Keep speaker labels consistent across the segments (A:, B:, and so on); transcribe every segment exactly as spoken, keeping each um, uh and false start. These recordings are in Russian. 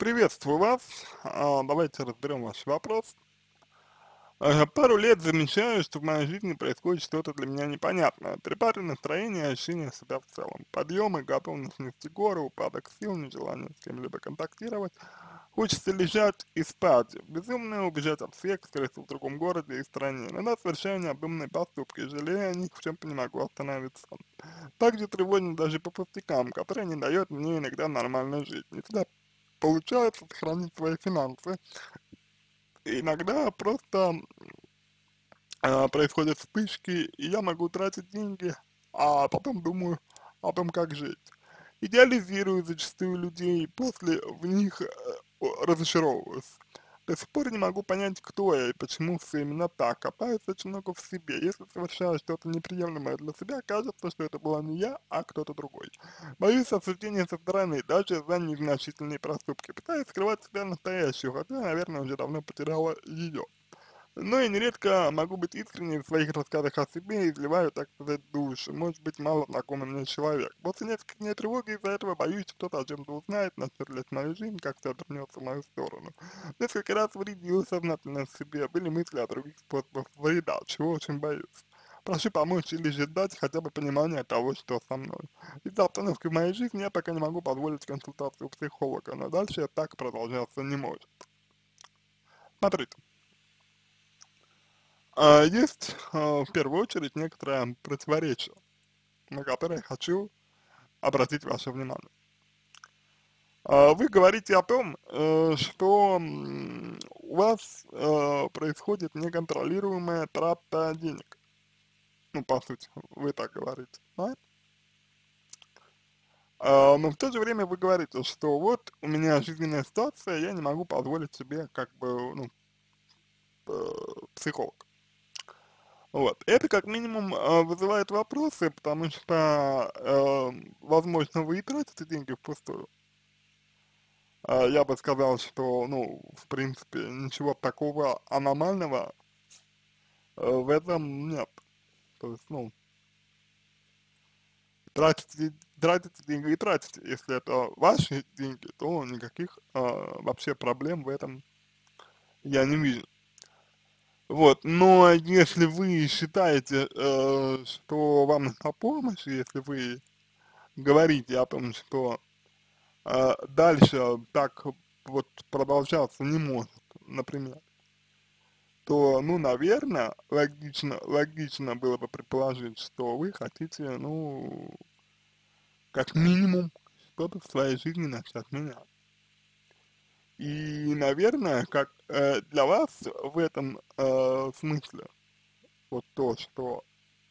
A: Приветствую вас. А, давайте разберем ваш вопрос. Э, Пару лет замечаю, что в моей жизни происходит что-то для меня непонятное. Перепады настроения и ощущения себя в целом. Подъемы, готовность нести горы, упадок сил, нежелание с кем-либо контактировать. Хочется лежать и спать. Безумно убежать от всех, скрыться в другом городе и стране. Иногда совершаю необдуманные поступки, жалея о них, в чем не могу остановиться. Также тревожно даже по пустякам, которые не дают мне иногда нормально жить. Не всегда получается сохранить свои финансы. Иногда просто а, происходят вспышки, и я могу тратить деньги, а потом думаю о том, как жить. Идеализирую зачастую людей, после в них э, о- разочаровываюсь. До сих пор не могу понять, кто я и почему все именно так. Копаюсь очень много в себе. Если совершаю что-то неприемлемое для себя, кажется, что это была не я, а кто-то другой. Боюсь осуждения со стороны, даже за незначительные проступки. Пытаюсь скрывать себя настоящую, хотя, наверное, уже давно потеряла ее. Но я нередко могу быть искренним в своих рассказах о себе и изливаю, так сказать, душу. Может быть, мало знакомый мне человек. После нескольких дней тревоги из-за этого боюсь, что кто-то о чем-то узнает, начнет лезть в мою жизнь, как-то обернется в мою сторону. Несколько раз вредил сознательно себе, были мысли о других способах вреда, чего очень боюсь. Прошу помочь или же дать хотя бы понимание того, что со мной. Из-за обстановки в моей жизни я пока не могу позволить консультацию у психолога, но дальше так продолжаться не может. Смотрите. А, есть, а, в первую очередь, некоторое противоречие, на которое я хочу обратить ваше внимание. А, Вы говорите о том, э, что м, у вас э, происходит неконтролируемая трата денег. Ну, по сути, вы так говорите, да? А, Но в то же время вы говорите, что вот у меня жизненная ситуация, я не могу позволить себе как бы, ну, э, психолог. Вот. Это как минимум э, вызывает вопросы, потому что, э, возможно, вы и тратите деньги впустую. А я бы сказал, что, ну, в принципе, ничего такого аномального э, в этом нет. То есть, ну, тратите, тратите деньги и тратите. Если это ваши деньги, то никаких э, вообще проблем в этом я не вижу. Вот, но если вы считаете, э, что вам нужна помощь, если вы говорите о том, что а, дальше так вот продолжаться не может, например, то, ну, наверное, логично, логично было бы предположить, что вы хотите, ну, как минимум, что-то в своей жизни начать менять. И, наверное, как э, для вас в этом э, смысле, вот то, что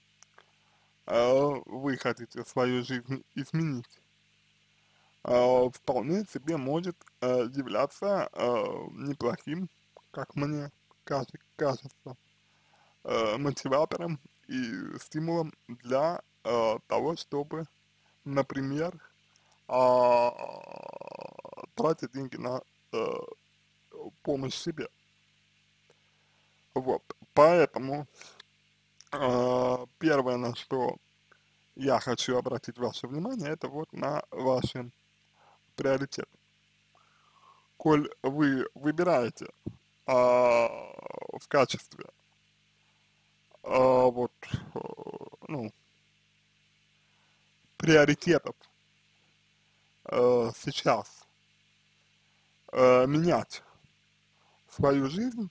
A: э, вы хотите свою жизнь изменить, э, вполне себе может э, являться э, неплохим, как мне кажется, кажется, э, мотиватором и стимулом для э, того, чтобы, например, а, тратить деньги на э, помощь себе. Вот, поэтому э, первое, на что я хочу обратить ваше внимание, это вот на ваши приоритеты. Коль вы выбираете а, в качестве а, вот, э, ну, приоритетов э, сейчас э, менять свою жизнь,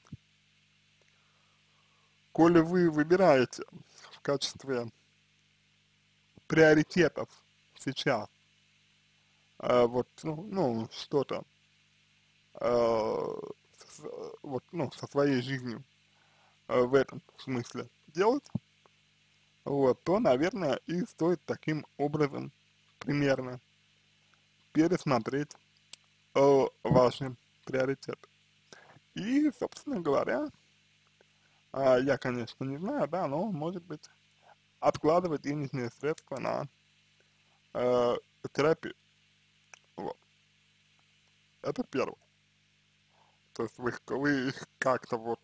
A: коли вы выбираете в качестве приоритетов сейчас э, вот, ну, ну что-то э, с- вот, ну, со своей жизнью э, в этом смысле делать, вот, то, наверное, и стоит таким образом примерно пересмотреть э, ваши приоритеты. И, собственно говоря, а, я, конечно, не знаю, да, но, может быть, откладывать денежные средства на э, терапию. Вот. Это первое. То есть вы, вы как-то вот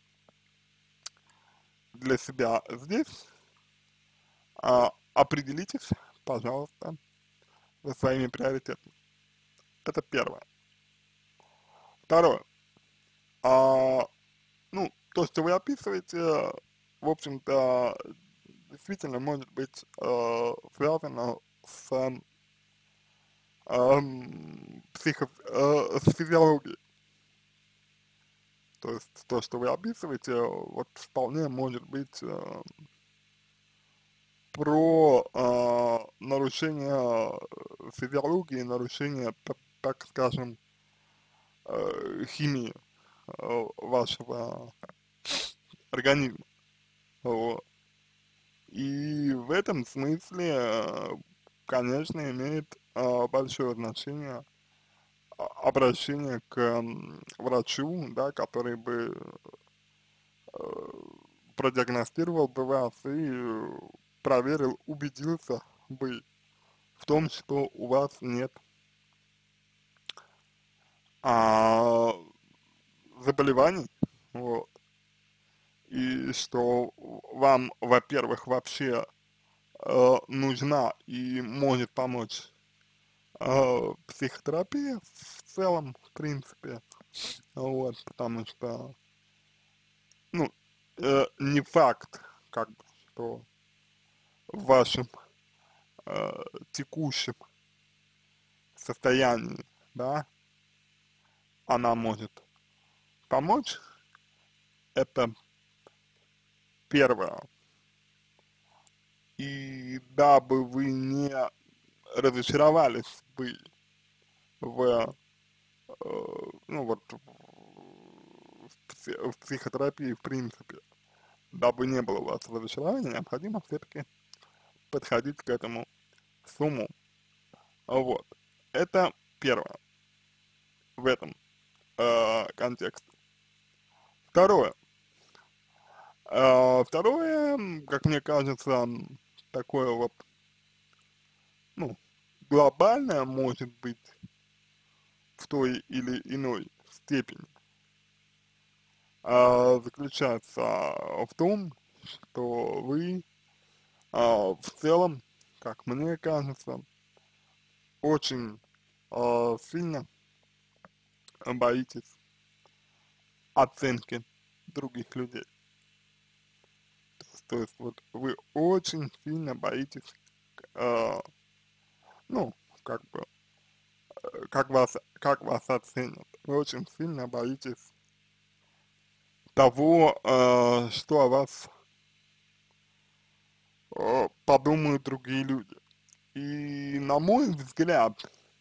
A: для себя здесь а, определитесь, пожалуйста, со своими приоритетами. Это первое. Второе. А, ну, то, что вы описываете, в общем-то, действительно может быть э, связано с эм, психо, э, с физиологией. То есть то, что вы описываете, вот вполне может быть э, про э, нарушение физиологии, нарушение, п- так скажем, э, химии э, вашего организма. Вот. И в этом смысле, э, конечно, имеет э, большое значение а- обращение к м, врачу, да, который бы э, продиагностировал бы вас и э, проверил, убедился бы в том, что у вас нет а, заболеваний, вот, и что вам, во-первых, вообще э, нужна и может помочь э, психотерапия в целом, в принципе, вот, потому что, ну, э, не факт, как бы, что в вашем э, текущем состоянии, да, она может помочь, это первое. И дабы вы не разочаровались бы в, э, ну вот, в, пси- в психотерапии в принципе, дабы не было у вас разочарования, необходимо все-таки подходить к этому с умом. Вот. Это первое в этом э, контексте. Второе. Э, второе, м, как мне кажется, м, такое вот, ну, глобальное может быть в той или иной степени, а, заключается в том, что вы а, в целом, как мне кажется, очень а, сильно боитесь оценки других людей. То есть, то есть вот вы очень сильно боитесь, а, ну, как бы, э, как вас, как вас оценят. Вы очень сильно боитесь того, э, что о вас э, подумают другие люди. И на мой взгляд,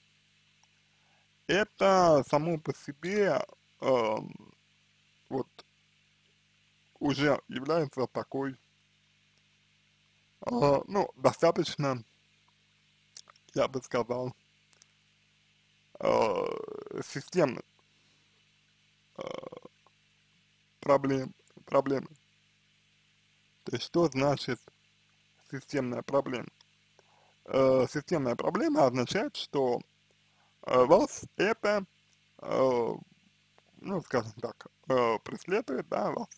A: это само по себе э, вот уже является такой, э, ну, достаточно, я бы сказал, э, системной проблем, проблемой. То есть что значит системная проблема? Э, системная проблема означает, что э, вас это, э, ну, скажем так, э, преследует, да, вас,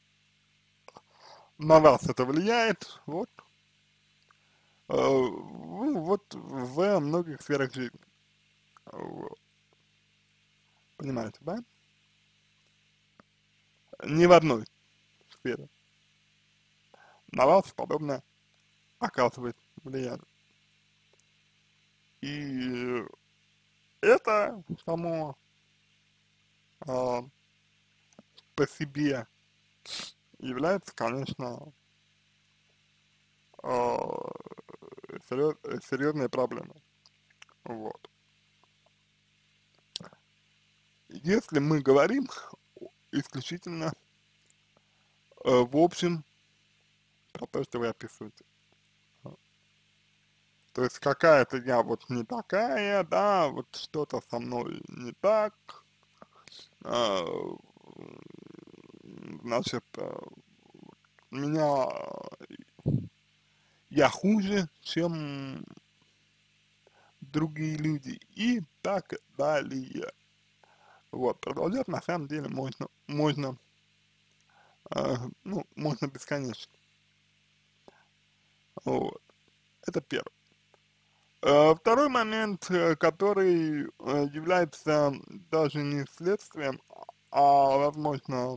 A: на вас это влияет, вот, э, ну, вот в многих сферах жизни, вот, понимаете, да? Ни в одной сфере на вас подобное оказывает влияние. И это само э, по себе является, конечно, э, серьез, серьезной проблемой. Вот. Если мы говорим исключительно э, в общем про то, что вы описываете. То есть какая-то я вот не такая, да, вот что-то со мной не так, а, значит, а, меня, я хуже, чем другие люди и так далее. Вот, продолжать на самом деле можно, можно, а, ну, можно бесконечно. Вот, это первое. Э, второй момент, э, который э, является даже не следствием, а, возможно,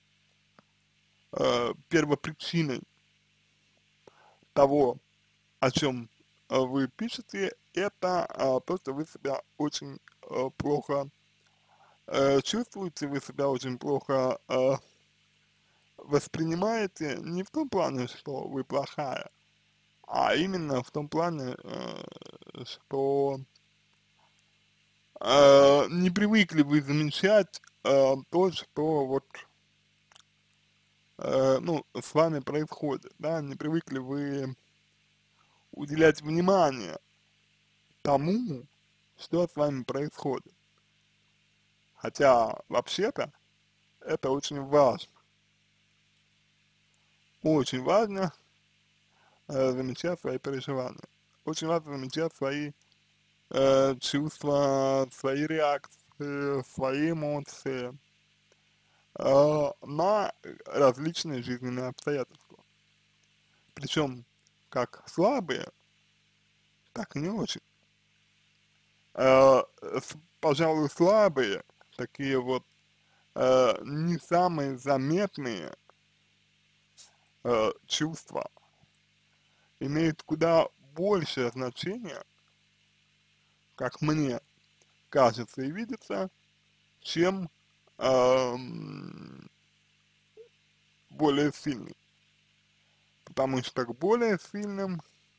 A: э, первопричиной того, о чем э, вы пишете, это э, то, что вы себя очень э, плохо э, чувствуете, вы себя очень плохо э, воспринимаете, не в том плане, что вы плохая, а именно в том плане, э, что э, не привыкли вы замечать э, то, что вот, э, ну, с вами происходит, да, не привыкли вы уделять внимание тому, что с вами происходит. Хотя, вообще-то, это очень важно. Очень важно э, замечать свои переживания. Очень важно замечать свои э, чувства, свои реакции, свои эмоции э, на различные жизненные обстоятельства. Причем как слабые, так и не очень. Э, с- пожалуй, слабые, такие вот э, не самые заметные э, чувства имеют куда большее значение, как мне кажется и видится, чем эм, более сильный. Потому что к более сильным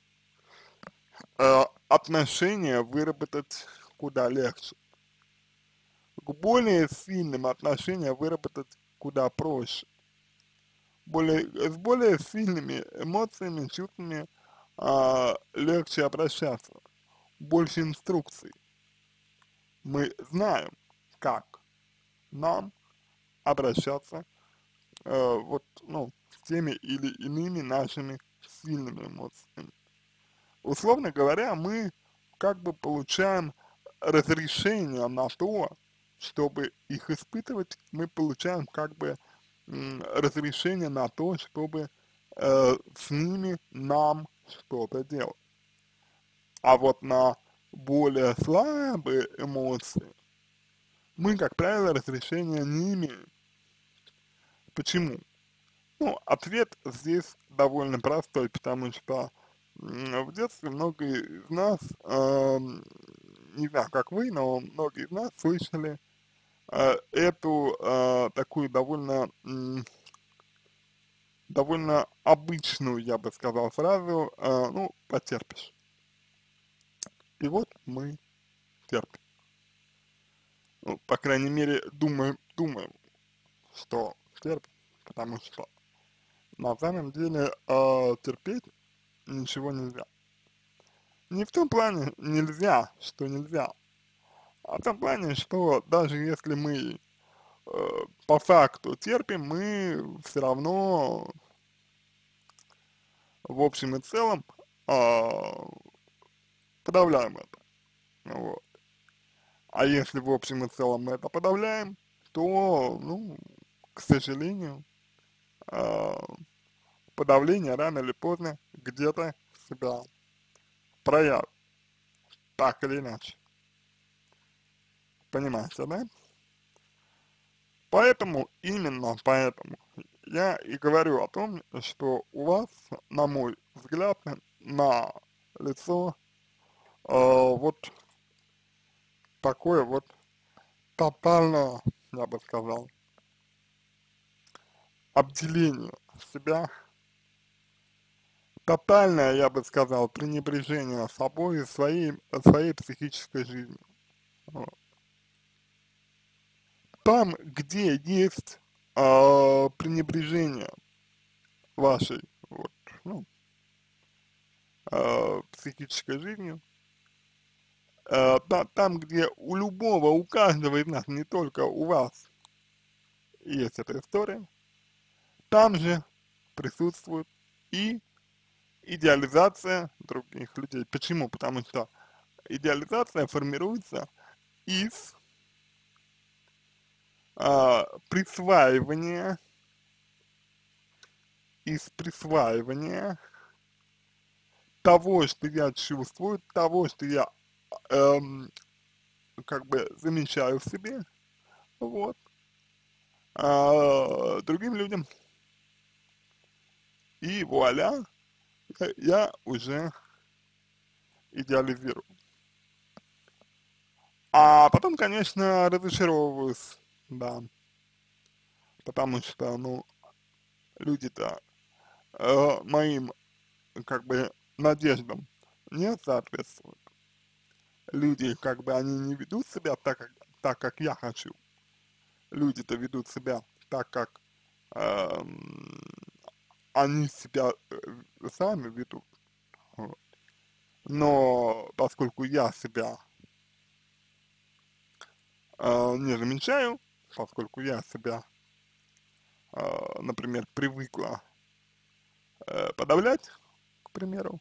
A: э, отношения выработать куда легче. К более сильным отношения выработать куда проще. Более, с более сильными эмоциями, чувствами а, легче обращаться. Больше инструкций. Мы знаем, как нам обращаться э, вот, ну, с теми или иными нашими сильными эмоциями. Условно говоря, мы как бы получаем разрешение на то, чтобы их испытывать, мы получаем как бы м, разрешение на то, чтобы э, с ними нам что-то делать. А вот на более слабые эмоции мы, как правило, разрешения не имеем. Почему? Ну, ответ здесь довольно простой, потому что м, в детстве многие из нас, эм, не знаю, как вы, но многие из нас слышали э, эту э, такую довольно, м, довольно обычную, я бы сказал, фразу, э, ну, потерпишь. И вот мы терпим. Ну, по крайней мере, думаем, думаем, что терпим, потому что на самом деле э, терпеть ничего нельзя. Не в том плане нельзя, что нельзя, а в том плане, что даже если мы э, по факту терпим, мы все равно в общем и целом а, подавляем это. Вот. А если в общем и целом мы это подавляем, то, ну, к сожалению, а, подавление рано или поздно где-то себя проявит, так или иначе. Понимаете, да? Поэтому, именно поэтому я и говорю о том, что у вас, на мой взгляд, на лицо э, вот такое вот тотальное, я бы сказал, обделение себя, тотальное, я бы сказал, пренебрежение собой и своей, своей психической жизнью. Вот. Там, где есть э, пренебрежение вашей вот, ну, э, психической жизнью, э, та- там, где у любого, у каждого из нас, не только у вас, есть эта история, там же присутствует и идеализация других людей. Почему? Потому что идеализация формируется из а, присваивания, из присваивания того, что я чувствую, того, что я, эм, как бы замечаю в себе, вот, а, другим людям. И вуаля, я, я уже идеализирую. А потом, конечно, разочаровываюсь, да, потому что, ну, люди-то э, моим, как бы, надеждам не соответствуют. Люди, как бы, они не ведут себя так, как, так, как я хочу. Люди-то ведут себя так, как эм, они себя э, сами ведут. Вот. Но поскольку я себя э, не замечаю, поскольку я себя, э, например, привыкла э, подавлять, к примеру,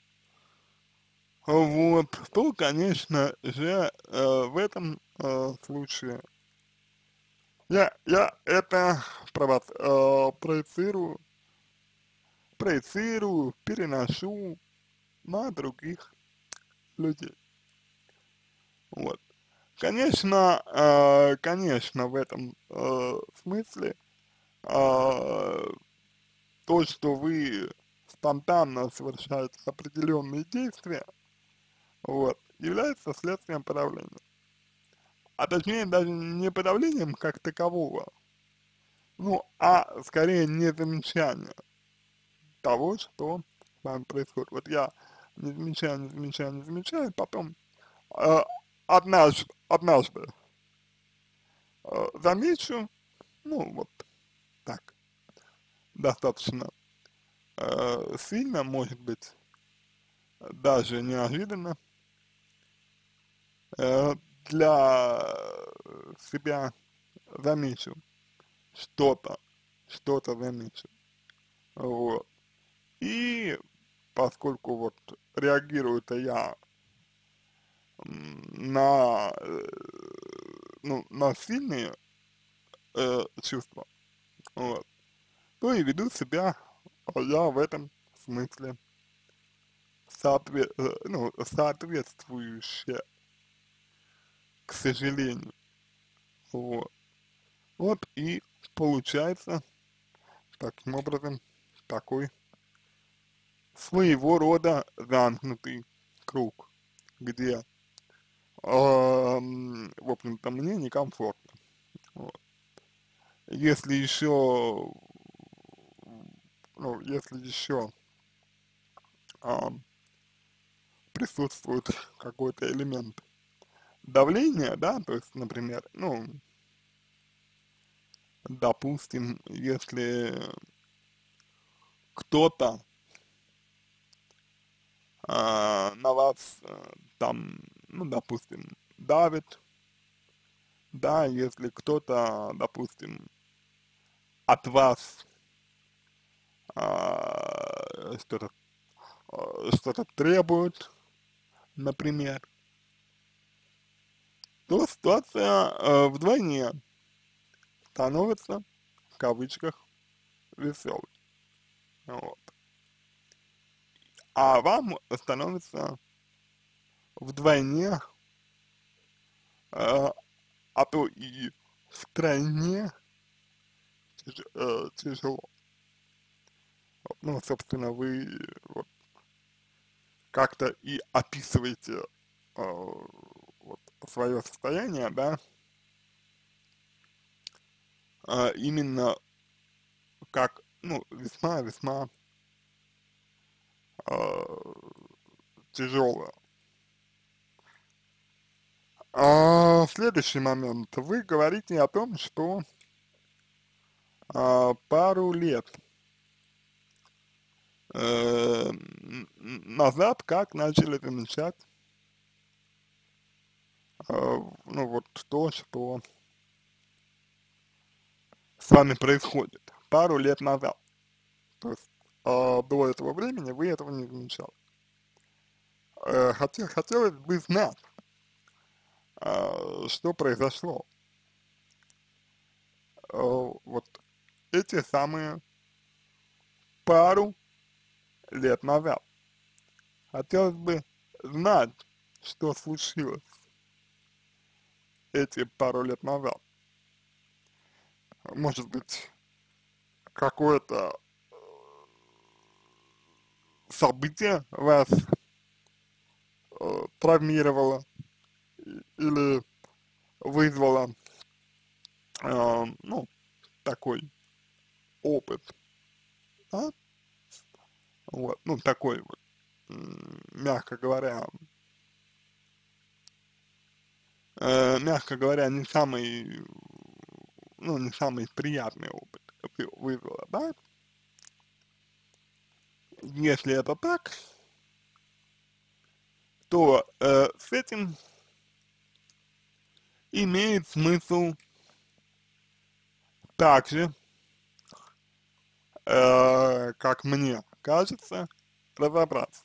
A: вот, то, конечно же, э, в этом э, случае я, я это провоц, э, проецирую, проецирую, переношу на других людей. Вот. Конечно, э, конечно, в этом э, смысле э, то, что вы спонтанно совершаете определенные действия, вот, является следствием подавления. А точнее даже не подавлением как такового, ну, а скорее не замечание того, что с вами происходит. Вот я не замечаю, не замечаю, не замечаю, потом э, однажды, однажды э, замечу, ну, вот так, достаточно э, сильно, может быть, даже неожиданно э, для себя замечу что-то, что-то замечу, вот. И поскольку вот реагирую-то я м, на, э, ну, на сильные э, чувства, вот, то и веду себя я в этом смысле соотве э, ну, соответствующе, к сожалению, вот. Вот и получается таким образом такой своего рода замкнутый круг, где, ам, в общем-то, мне некомфортно. Вот. Если еще, ну, если еще ам, присутствует какой-то элемент давления, да, то есть, например, ну, допустим, если кто-то а, на вас э, там, ну, допустим, давит, да, если кто-то, допустим, от вас а, что-то а, что-то требует, например, то ситуация э, вдвойне становится, в кавычках, веселой. Вот. А вам становится вдвойне, э, а то и втройне тяж- э, тяжело. Вот. Ну, собственно, вы вот как-то и описываете э, вот, свое состояние, да, а, именно как, ну, весьма-весьма тяжелое. А, следующий момент. Вы говорите о том, что а, пару лет э, н- н- назад как начали замечать, а, ну, вот то, что с вами происходит. Пару лет назад. То есть а, до этого времени вы этого не замечали. Э, хотел, хотелось бы знать, а, что произошло э, вот эти самые пару лет назад. Хотелось бы знать, что случилось эти пару лет назад. Может быть, какое-то событие вас э, травмировало или вызвало, э, ну, такой опыт, да? Вот, ну, такой вот, м, мягко говоря, э, мягко говоря, не самый, ну, не самый приятный опыт вы- вызвало, да? Если это так, то э, с этим имеет смысл также, э, как мне кажется, разобраться.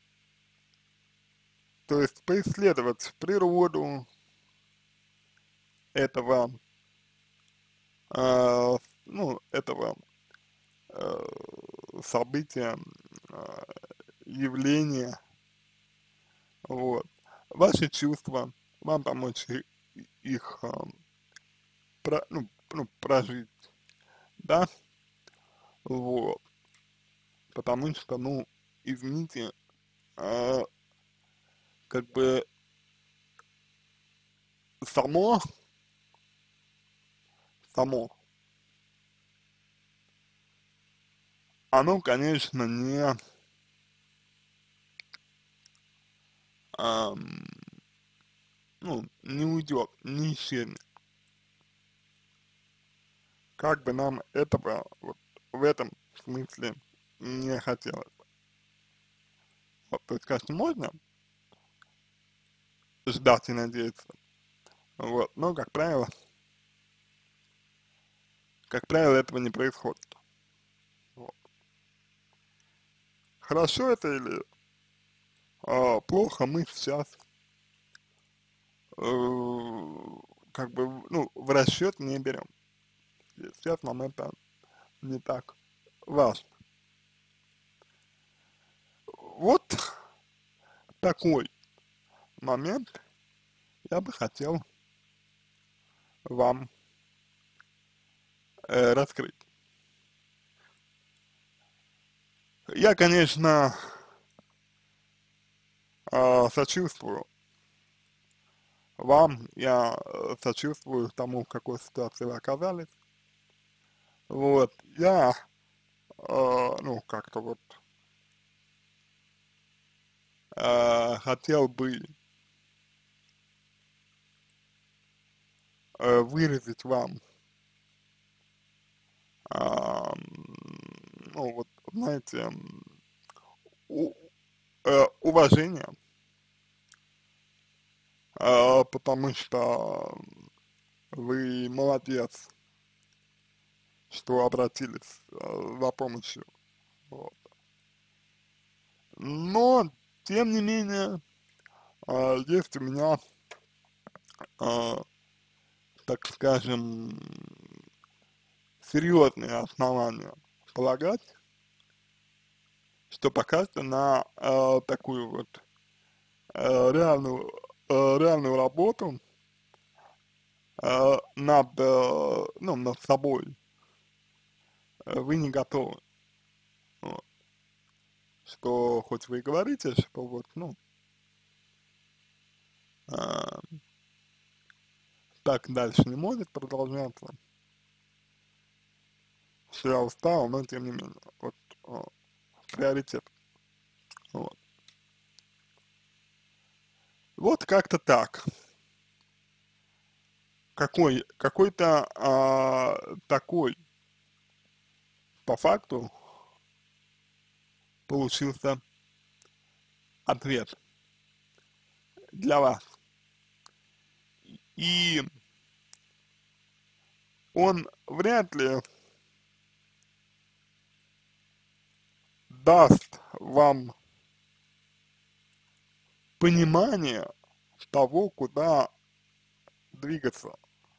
A: То есть поисследовать природу этого, э, ну, этого э, события, э, явления, вот, ваши чувства, вам помочь и- их, э, про, ну, ну, прожить, да, вот, потому что, ну, извините, э, как бы само, само, оно, конечно, не, ам, ну, не уйдет, не исчезнет, как бы нам этого вот в этом смысле не хотелось. Вот, то есть, конечно, можно ждать и надеяться, вот, но, как правило, как правило, этого не происходит. Вот. Хорошо это или а, плохо, мы сейчас э, как бы, ну, в расчет не берем. Сейчас нам это не так важно. Вот такой момент я бы хотел вам э, раскрыть. Я, конечно, э, сочувствую вам, я э, сочувствую тому, в какой ситуации вы оказались. Вот, я, э, ну, как-то вот э, хотел бы э, выразить вам, а, ну, вот, знаете, у, э, уважение, э, потому что вы молодец, что обратились э, за помощью. Вот. Но, тем не менее, э, есть у меня, э, так скажем, серьезные основания полагать, что пока что на э, такую вот э, реальную, э, реальную работу э, над, э, ну, над собой э, вы не готовы. Вот. Что хоть вы и говорите, что вот, ну, э, так дальше не может продолжаться, что я устал, но тем не менее, вот, э, приоритет. Вот, вот как-то так. Какой, какой-то а, такой, по факту, получился ответ для вас. И он вряд ли даст вам понимание того, куда двигаться.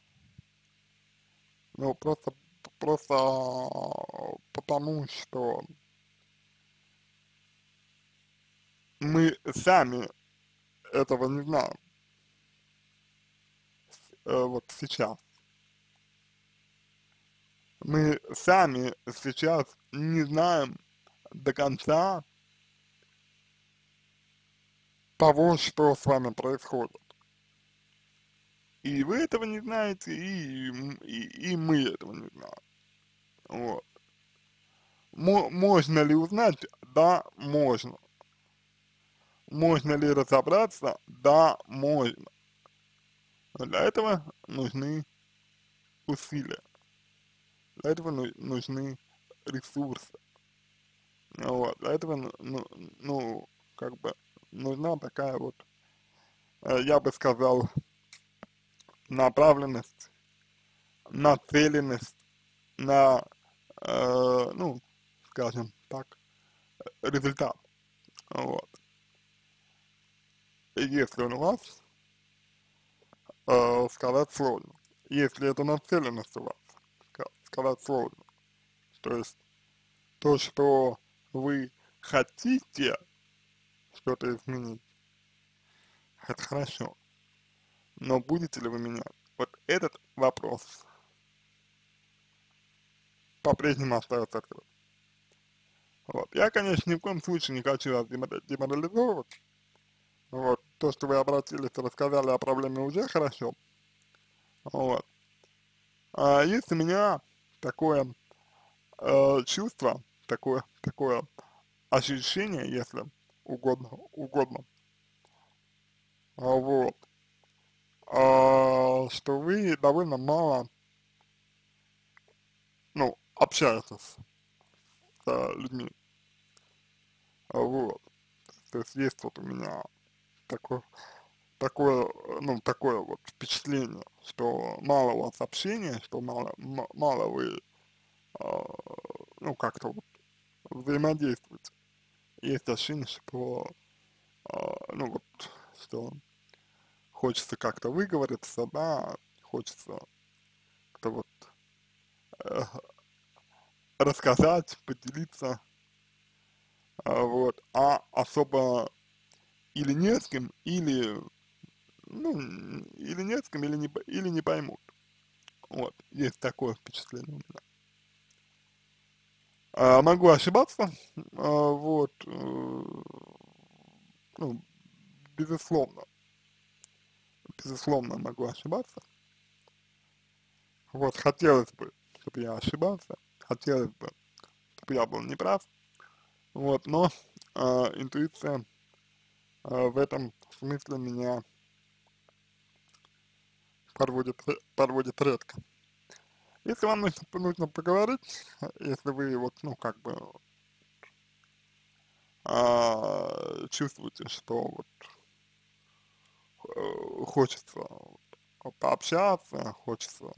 A: Ну, просто, просто потому, что мы сами этого не знаем, э, вот сейчас. Мы сами сейчас не знаем до конца того, что с вами происходит. И вы этого не знаете, и, м- и, и мы этого не знаем. Вот. Мо- можно ли узнать? Да, можно. Можно ли разобраться? Да, можно. Но для этого нужны усилия, для этого ну- нужны ресурсы. Вот. Для этого, ну, ну, ну, как бы, нужна такая вот, э, я бы сказал, направленность, нацеленность на, э, ну, скажем так, результат. Вот. И если он у вас, э, сказать сложно. Если это нацеленность у вас, ска- сказать сложно. То есть то, что вы хотите что-то изменить, это хорошо. Но будете ли вы менять? Вот этот вопрос по-прежнему остается открытым. Вот. Я, конечно, ни в коем случае не хочу вас демора- деморализовывать. Вот. То, что вы обратились и рассказали о проблеме, уже хорошо. Вот. А есть у меня такое э, чувство, такое, такое ощущение, если угодно, угодно, а, вот, а, что вы довольно мало, ну, общаетесь с а, людьми, а, вот, то есть есть вот у меня такое, такое, э, ну, такое вот впечатление, что мало у вас общения, что мало, м- мало вы, а, ну, как-то вот взаимодействуете. Есть ощущение, что, а, ну, вот, что хочется как-то выговориться, да, хочется как-то вот э, рассказать, поделиться, а, вот, а особо или не с кем, или, ну, н- или не с кем, или не, п- или не поймут, вот, есть такое впечатление у меня. А, могу ошибаться, а, вот, э, ну, безусловно, безусловно могу ошибаться, вот, хотелось бы, чтобы я ошибался, хотелось бы, чтобы я был неправ, вот, но а, интуиция а, в этом смысле меня подводит, ре- подводит редко. Если вам нужно, нужно поговорить, если вы вот, ну, как бы а, чувствуете, что вот э, хочется вот пообщаться, хочется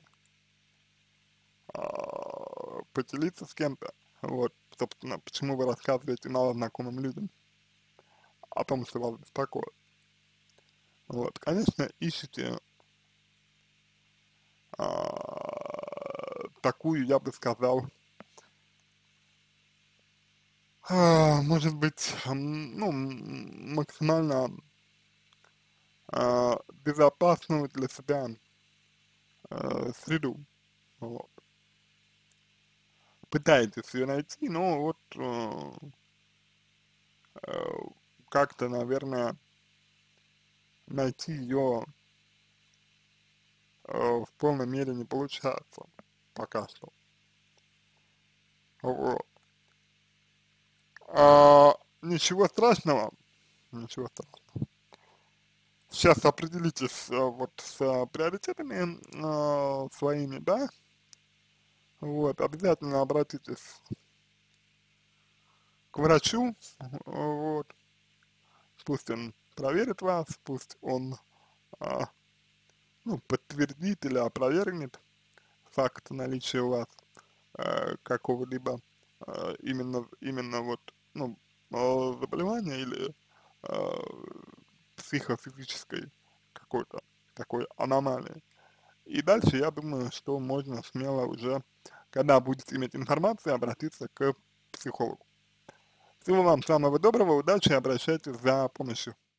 A: а, поделиться с кем-то, вот, собственно, почему вы рассказываете малознакомым людям о том, что вас беспокоит. Вот, конечно, ищите а, такую, я бы сказал, а, может быть, м, ну, м, максимально а, безопасную для себя э, среду. Вот. Пытаетесь ее найти, но вот э, э, как-то, наверное, найти ее э, в полной мере не получается пока что. Вот. А, ничего страшного, ничего страшного. Сейчас определитесь э, вот с э, приоритетами э, своими, да, вот, обязательно обратитесь к врачу, вот, пусть он проверит вас, пусть он а, ну, подтвердит или опровергнет факт наличия у вас э, какого-либо э, именно, именно вот, ну, э, заболевания или э, психофизической какой-то такой аномалии. И дальше я думаю, что можно смело уже, когда будет иметь информацию, обратиться к психологу. Всего вам самого доброго, удачи, обращайтесь за помощью.